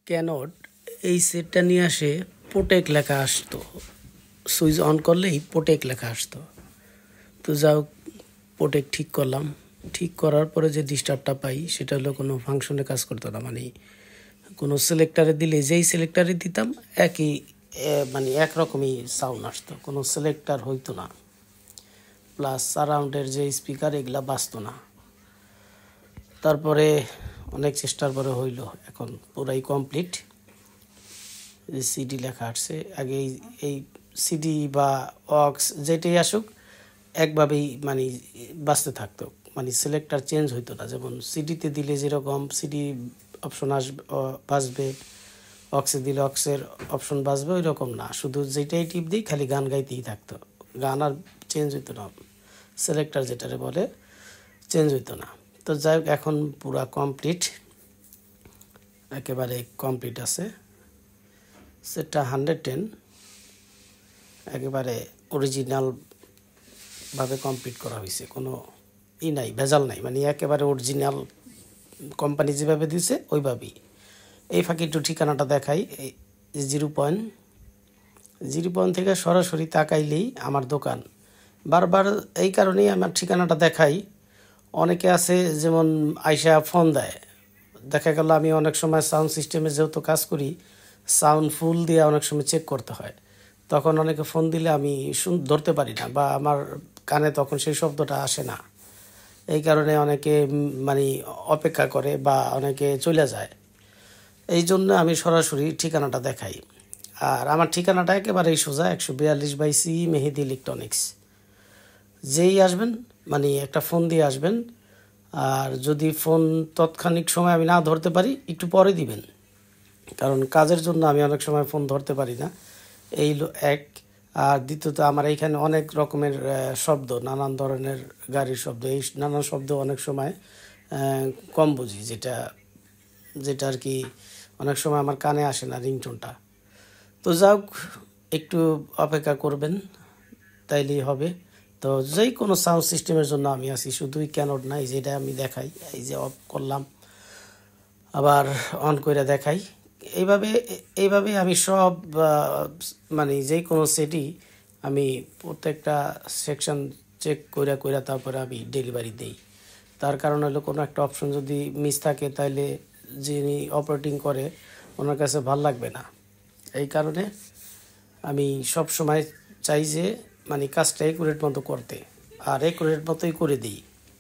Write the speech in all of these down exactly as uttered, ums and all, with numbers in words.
Cannot এই সেটটা নিয়ে আসে প্রোটেক লেখা আসতো, সুইচ অন করলেই প্রোটেক লেখা আসতো। তো যাও প্রোটেক ঠিক করলাম। ঠিক করার পরে যে ডিস্টার্বটা পাই সেটা হলো কোনো ফাংশনে কাজ করতো না, মানে কোনো সিলেক্টারে দিলে যেই সিলেক্টারে দিতাম একই মানে একরকমই সাউন্ড আসতো, কোনো সিলেক্টার হইতো না, প্লাস সারাউন্ডের যে স্পিকার এগুলা বাজতো না। তারপরে অনেক চেষ্টার পরে হইল, এখন পুরাই কমপ্লিট। সিডি লেখা আসছে, আগে এই এই সিডি বা অক্স যেটাই আসুক একভাবেই মানে বাজতে থাকতো, মানে সিলেক্টার চেঞ্জ হইতো না। যেমন সিডিতে দিলে যেরকম সিডি অপশন আসবে বাজবে, অক্সে দিলে অক্সের অপশন বাজবে, ওই রকম না, শুধু যেটাই টিপ দিই খালি গান গাইতেই থাকতো, গান আর চেঞ্জ হইতো না, সিলেক্টার যেটারে বলে চেঞ্জ হইতো না। তো যাই হোক, এখন পুরা কমপ্লিট, একেবারে কমপ্লিট আছে সেটটা হান্ড্রেড টেন, একেবারে অরিজিনালভাবে কমপ্লিট করা হয়েছে, কোনো ই নাই, ভেজাল নাই, মানে একেবারে অরিজিনাল কোম্পানি যেভাবে দিয়েছে ওইভাবেই। এই ফাঁকে একটু ঠিকানাটা দেখাই, এই জিরো পয়েন্ট জিরো পয়েন্ট থেকে সরাসরি তাকাইলেই আমার দোকান। বারবার এই কারণেই আমার ঠিকানাটা দেখাই। অনেকে আছে যেমন আইসা ফোন দেয়, দেখা গেল আমি অনেক সময় সাউন্ড সিস্টেমে যেহেতু কাজ করি, সাউন্ড ফুল দিয়ে অনেক সময় চেক করতে হয়, তখন অনেকে ফোন দিলে আমি শুন ধরতে পারি না, বা আমার কানে তখন সেই শব্দটা আসে না। এই কারণে অনেকে মানে অপেক্ষা করে বা অনেকে চলে যায়। এই জন্য আমি সরাসরি ঠিকানাটা দেখাই। আর আমার ঠিকানাটা একেবারেই সোজা, একশো বিয়াল্লিশ বাই সি মেহেদি ইলেকট্রনিক্স। যেই আসবেন মানে একটা ফোন দিয়ে আসবেন, আর যদি ফোন তৎক্ষণিক সময় আমি না ধরতে পারি একটু পরে দিবেন, কারণ কাজের জন্য আমি অনেক সময় ফোন ধরতে পারি না, এই এক। আর দ্বিতীয়ত আমার এইখানে অনেক রকমের শব্দ, নানান ধরনের গাড়ির শব্দ, এই নানান শব্দ অনেক সময় কম বুঝি, যেটা যেটা আর কি অনেক সময় আমার কানে আসে না রিংটোনটা। তো যাও একটু অপেক্ষা করবেন, তাইলেই হবে। তো যেই কোনো সাউন্ড সিস্টেমের জন্য আমি আছি, শুধুই ক্যানট নাই, যেটা আমি দেখাই, এই যে অফ করলাম আবার অন করে দেখাই, এইভাবে এইভাবে আমি সব মানে যে কোনো সেটই আমি প্রত্যেকটা সেকশন চেক করে করে তারপরে আমি ডেলিভারি দিই। তার কারণ হলো কোনো একটা অপশন যদি মিস থাকে তাহলে যিনি অপারেটিং করে ওনার কাছে ভাল লাগবে না। এই কারণে আমি সব সময় চাই যে মানে কাজটা একুরেট মতো করতে, আর একুরেট মতোই করে দিই।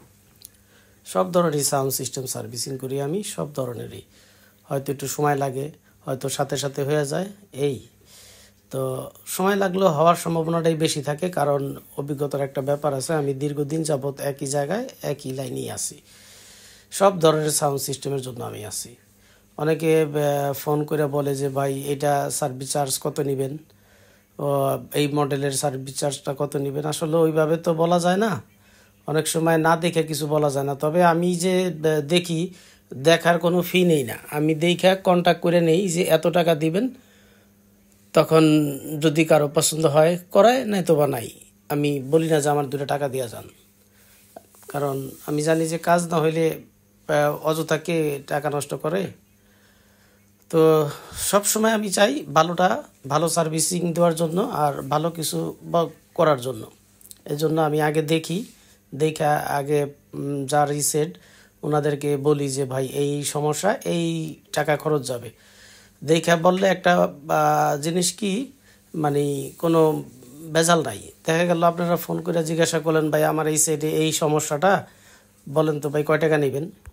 সব ধরনেরই সাউন্ড সিস্টেম সার্ভিসিং করি আমি, সব ধরনেরই। হয়তো একটু সময় লাগে, হয়তো সাথে সাথে হয়ে যায়, এই তো সময় লাগলেও হওয়ার সম্ভাবনাটাই বেশি থাকে, কারণ অভিজ্ঞতার একটা ব্যাপার আছে। আমি দীর্ঘদিন যাবৎ একই জায়গায় একই লাইনেই আছি, সব ধরনের সাউন্ড সিস্টেমের জন্য আমি আছি। অনেকে ফোন করে বলে যে ভাই এটা সার্ভিস চার্জ কত নেবেন, এই মডেলের সার্ভিস চার্জটা কত নেবেন। আসলে ওইভাবে তো বলা যায় না, অনেক সময় না দেখে কিছু বলা যায় না। তবে আমি যে দেখি, দেখার কোনো ফি নেই না, আমি দেখে কন্ট্যাক্ট করে নেই যে এত টাকা দিবেন, তখন যদি কারো পছন্দ হয় করায়, নাই তো বা নাই। আমি বলি না যে আমার দুটো টাকা দেওয়া যান, কারণ আমি জানি যে কাজ না হইলে অযথাকে টাকা নষ্ট করে। তো সব সময় আমি চাই ভালোটা, ভালো সার্ভিসিং দেওয়ার জন্য আর ভালো কিছু করার জন্য। এজন্য আমি আগে দেখি, দেখা আগে যার রিসেট ওনাদেরকে বলি যে ভাই এই সমস্যা, এই টাকা খরচ যাবে। দেখা বললে একটা জিনিস কি, মানে কোনো ভেজাল নাই। দেখা গেল আপনারা ফোন করে জিজ্ঞাসা করলেন ভাই আমার এই সাইডে এই সমস্যাটা, বলেন তো ভাই কয় টাকা নেবেন।